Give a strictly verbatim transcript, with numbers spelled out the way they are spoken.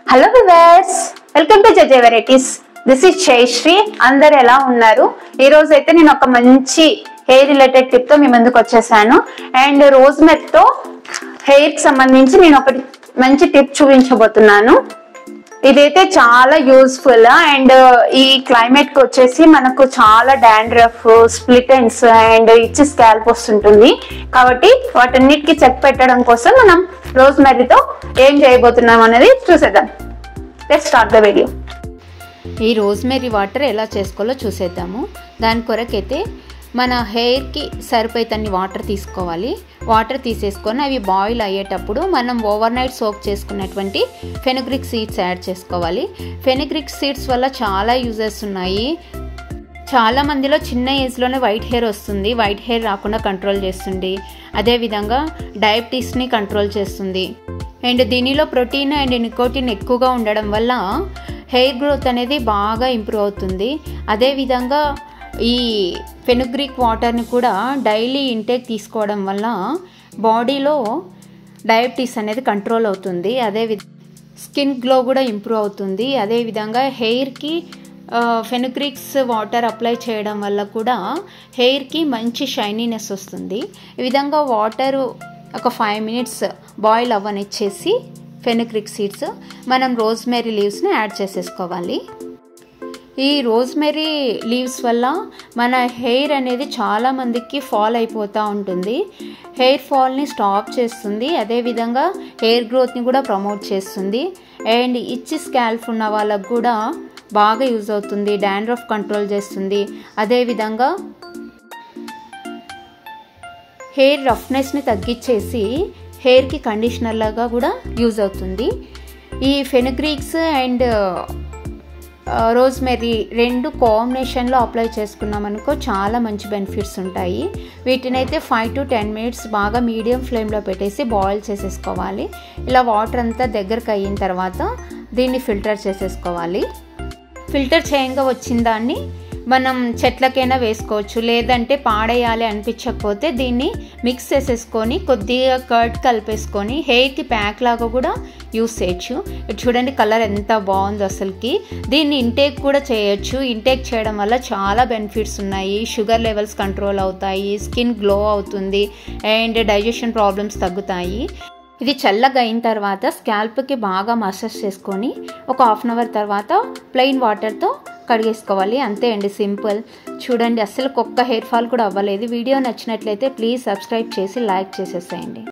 Hello viewers, welcome to JJ varieties. This is Jayashree. అందరు ఎలా ఉన్నారు? ఈ రోజు అయితే నేను ఒక మంచి హెయిర్ రిలేటెడ్ టిప్ తో మీ ముందుకు వచ్చేసాను. అండ్ రోజ్మెరీ తో హెయిర్ కి సంబంధించి నేను ఒకటి మంచి టిప్ చూపించబోతున్నాను. ఇదైతే చాలా యూస్ఫుల్. అండ్ ఈ క్లైమేట్ కి వచ్చేసి మనకు చాలా డాండ్రఫ్, స్ప్లిట్ ఎండ్స్ అండ్ ఇచ్చి స్కాల్ప్ వస్తుంటుంది. కాబట్టి వాటన్నిటికీ చెక్ పెట్టడం కోసం మనం రోజ్మెరీతో ఏం చేయబోతున్నాం అనేది చూసేద్దాం. Let's start the video. ఈ రోజ్మెరీ వాటర్ ఎలా చేసుకోవాలో చూసేద్దాము. దాని కొరకైతే మన హెయిర్కి సరిపోయేటన్ని వాటర్ తీసుకోవాలి. వాటర్ తీసేసుకొని అవి బాయిల్ అయ్యేటప్పుడు మనం ఓవర్ నైట్ సోక్ చేసుకున్నటువంటి ఫెనుగ్రిక్ సీడ్స్ యాడ్ చేసుకోవాలి. ఫెనుగ్రిక్ సీడ్స్ వల్ల చాలా యూజెస్ ఉన్నాయి. చాలా మందిలో చిన్న ఏజ్లోనే వైట్ హెయిర్ వస్తుంది. వైట్ హెయిర్ రాకుండా కంట్రోల్ చేస్తుంది. అదేవిధంగా డయాబెటీస్ని కంట్రోల్ చేస్తుంది. అండ్ దీనిలో ప్రోటీన్ అండ్ నికోటిన్ ఎక్కువగా ఉండడం వల్ల హెయిర్ గ్రోత్ అనేది బాగా ఇంప్రూవ్ అవుతుంది. అదేవిధంగా ఈ ఫెనుగ్రిక్ వాటర్ని కూడా డైలీ ఇంటేక్ తీసుకోవడం వల్ల బాడీలో డయాబెటీస్ అనేది కంట్రోల్ అవుతుంది. అదేవిధంగా స్కిన్ గ్లో కూడా ఇంప్రూవ్ అవుతుంది. అదేవిధంగా హెయిర్కి ఫెనుగ్రిక్స్ వాటర్ అప్లై చేయడం వల్ల కూడా హెయిర్కి మంచి షైనీనెస్ వస్తుంది. ఈ విధంగా వాటర్ ఒక ఫైవ్ మినిట్స్ బాయిల్ అవ్వనిచ్చేసి ఫెనుగ్రిక్ సీడ్స్ మనం రోజ్మెరీ లీవ్స్ని యాడ్ చేసేసుకోవాలి. ఈ రోజ్మెరీ లీవ్స్ వల్ల మన హెయిర్ అనేది చాలామందికి ఫాల్ అయిపోతూ ఉంటుంది. హెయిర్ ఫాల్ని స్టాప్ చేస్తుంది. అదేవిధంగా హెయిర్ గ్రోత్ని కూడా ప్రమోట్ చేస్తుంది. అండ్ ఇచ్చి స్కాల్ప్ ఉన్న వాళ్ళకు కూడా బాగా యూజ్ అవుతుంది. డాండ్రఫ్ కంట్రోల్ చేస్తుంది. అదేవిధంగా హెయిర్ రఫ్నెస్ని తగ్గించేసి హెయిర్కి కండిషనర్ లాగా కూడా యూజ్ అవుతుంది. ఈ ఫెనుగ్రిక్స్ అండ్ రోజ్మెరీ రెండు కాంబినేషన్లో అప్లై చేసుకున్నాం అనుకో చాలా మంచి బెనిఫిట్స్ ఉంటాయి. వీటిని అయితే ఫైవ్ టు టెన్ మినిట్స్ బాగా మీడియం ఫ్లేమ్లో పెట్టేసి బాయిల్ చేసేసుకోవాలి. ఇలా వాటర్ అంతా దగ్గరకు అయిన తర్వాత దీన్ని ఫిల్టర్ చేసేసుకోవాలి. ఫిల్టర్ చేయంగా వచ్చిన దాన్ని మనం చెట్లకైనా వేసుకోవచ్చు. లేదంటే పాడేయాలి అనిపించకపోతే దీన్ని మిక్స్ చేసేసుకొని కొద్దిగా కర్డ్ కలిపేసుకొని హెయిర్కి ప్యాక్ లాగా కూడా యూస్ చేయొచ్చు. చూడండి కలర్ ఎంత బాగుందో అసలుకి. దీన్ని ఇంటేక్ కూడా చేయొచ్చు. ఇంటేక్ చేయడం వల్ల చాలా బెనిఫిట్స్ ఉన్నాయి. షుగర్ లెవెల్స్ కంట్రోల్ అవుతాయి. స్కిన్ గ్లో అవుతుంది. అండ్ డైజెషన్ ప్రాబ్లమ్స్ తగ్గుతాయి. ఇది చల్లగా అయిన తర్వాత స్కాల్ప్కి బాగా మసాజ్ చేసుకొని ఒక హాఫ్ అన్ అవర్ తర్వాత ప్లెయిన్ వాటర్తో కడిగేసుకోవాలి. అంతే అండి, సింపుల్. చూడండి అస్సలు ఒక్క హెయిర్ ఫాల్ కూడా అవ్వలేదు. వీడియో నచ్చినట్లయితే ప్లీజ్ సబ్స్క్రైబ్ చేసి లైక్ చేసేసేయండి.